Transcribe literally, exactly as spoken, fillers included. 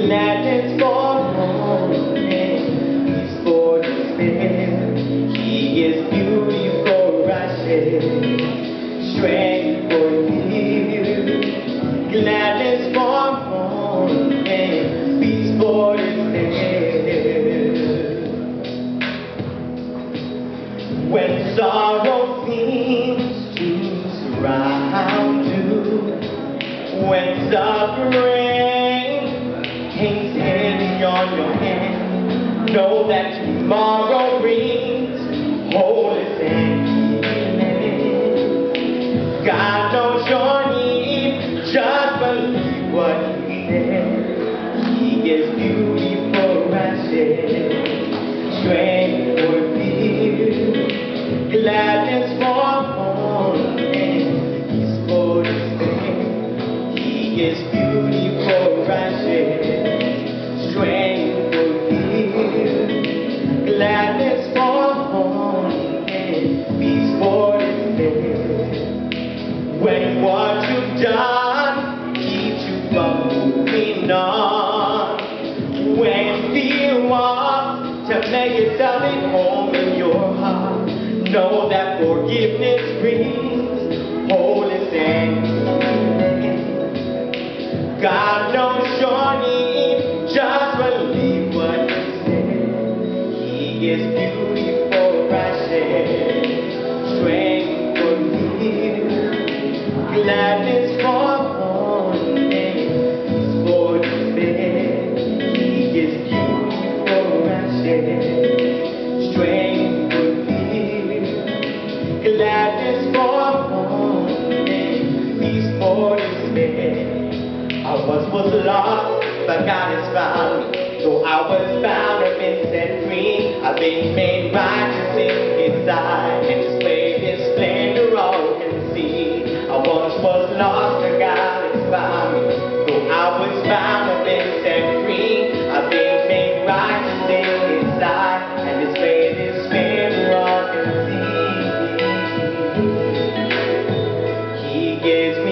gladness for mourning, peace for despair. He is beauty for ashes, strength for fear, gladness for mourning, peace for despair. When sorrow seems to surround you, when suffering hangs heavy on your hand, know that tomorrow brings wholeness and healing. God knows your need, just believe what He said. He gives beauty for ashes, strength for fear, gladness for mourning, peace for despair. He gives beauty for ashes, strength for fear, gladness for mourning, peace for despair. When what you've done keeps you from moving on, when fear wants to make itself at home in your heart, know that forgiveness brings wholeness and healing. God knows your need, just believe what He said. He gives beauty for ashes, strength for fear, gladness for mourning, peace for despair. He gives beauty for ashes, strength for fear, gladness for mourning, peace for despair. I once was lost, but God has found me. Though I was bound, I've been set free. I've been made righteous in His sight, and displayed His splendor all can see. I once was lost, but God has found me. Though I was bound, I've been set free. I've been made righteous in His sight, and displayed His splendor all can see. He gives